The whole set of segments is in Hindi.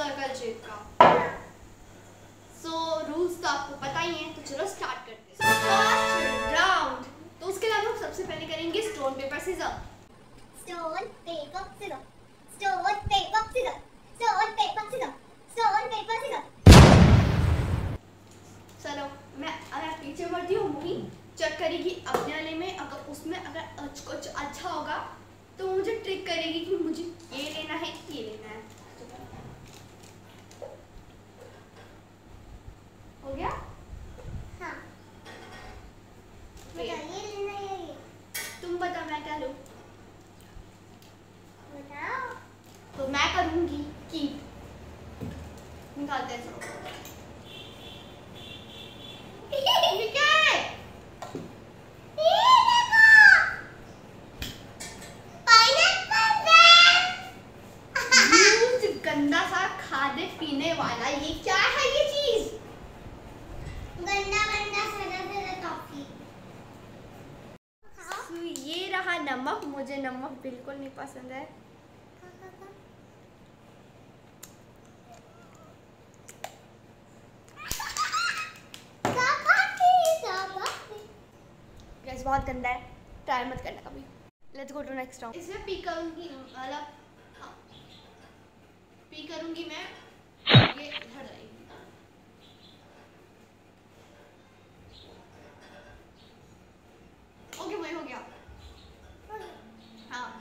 सर्कल शेप का। सो रूल्स तो आपको पता ही है, तो चलो स्टार्ट करते हैं। फर्स्ट राउंड, तो उसके लिए हम लोग सबसे पहले करेंगे stone paper scissor. Stone paper scissor, stone paper scissor, stone paper scissor, stone paper scissor. चलो मैं अगर पीछे बढ़ती हूँ वही चेक करेगी अपने वाले में, अगर उसमें अगर कुछ अच्छा होगा तो मुझे ट्रिक करेगी कि मुझे ये लेना है, ये लेना है। हो गया? हाँ, बताइए लेना है ये। तुम बताओ मैं क्या लूँ? बताओ। तो मैं करूँगी कीप। निकालते हैं सब। ये क्या है? गंदा सा खाने पीने वाला, ये क्या है ये चीज? गंदा गंदा सड़ा टॉफी। ये रहा नमक, मुझे नमक बिल्कुल नहीं पसंद है। गैस बहुत गंदा है, ट्राई मत करना कभी। Let's go to next round. इसमें पी करूंगी, मतलब पी करूंगी मैं, ये इधर जाएगी। ओके वही हो गया। हाँ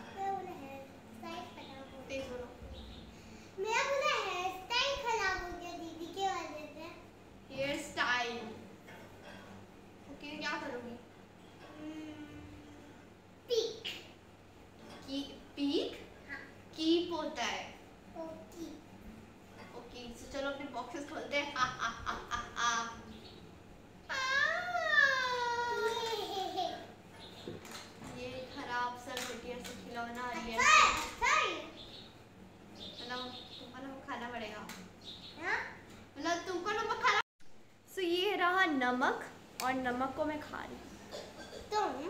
तेज बोलो। मेरा पूरा हेयर स्टाइल खराब हो गया दीदी के वजह से। हेयर स्टाइल ओके, क्या करोगी? पीक की पीक? हाँ। कीप होता है। ओके ओके तो चलो अपने बॉक्सेस खोलते हैं। ये खराब सा घटिया सा खिलौना आ रही है, मतलब तुमको नमक खाना पड़ेगा, मतलब तुमको नमक खाना। सो ये रहा नमक, और नमक को मैं खा रही हूँ। तुम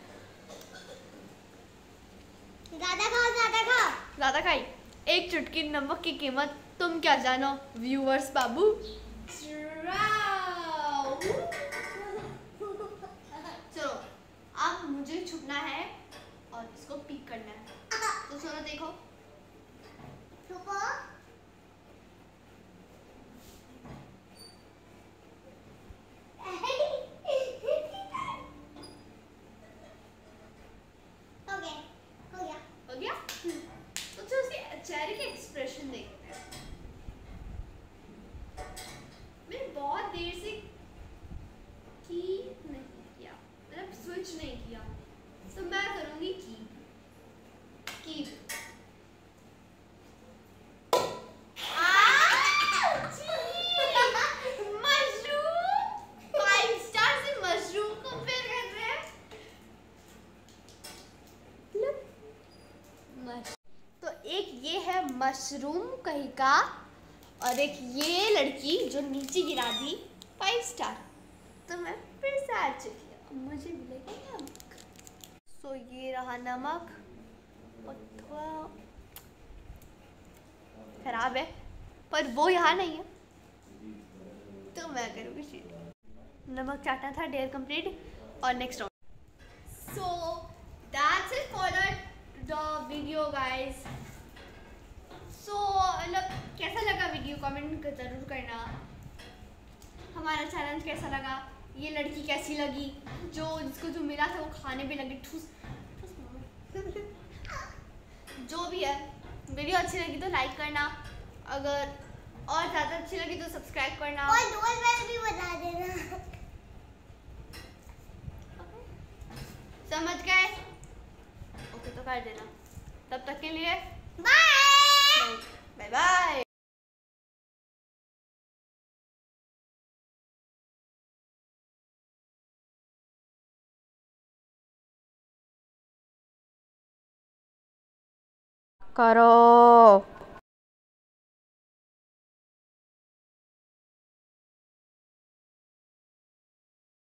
ज्यादा खाओ, ज्यादा खाओ। ज्यादा खाई? एक चुटकी नमक की कीमत तुम क्या जानो व्यूअर्स बाबू। चलो अब मुझे छुपना है और इसको पिक करना है, तो चलो देखो। छुपो। हो गया? तो चलो उसके चेहरे के एक्सप्रेशन देखते हैं। मैंने बहुत देर से की नहीं किया, मतलब स्विच नहीं किया, तो मैं करूंगी की मशरूम। 5 स्टार से मशरूम कंपेयर कर रहे हैं। तो एक ये है मशरूम कहीं का, और एक ये लड़की जो नीचे गिरा दी 5 स्टार। तो मैं फिर से आ चुकी हूँ, मुझे मिलेगा नमक। सो ये रहा नमक, और थोड़ा खराब है पर वो यहाँ नहीं है, तो मैं करूँगी चीटिंग। नमक चाटना था, डेयर कंप्लीट। और next round. So that's it for the video guys. So मतलब कैसा लगा वीडियो, कमेंट ज़रूर करना। हमारा चैलेंज कैसा लगा, ये लड़की कैसी लगी, जो जिसको जो मिला था वो खाने पे लगी ठूस जो भी है। वीडियो अच्छी लगी तो लाइक करना, अगर और ज़्यादा अच्छी लगी तो सब्सक्राइब करना, और डोल बेल भी बता देना। समझ गए? ओके तो कर देना। तब तक के लिए बाय बाय बाय। करो।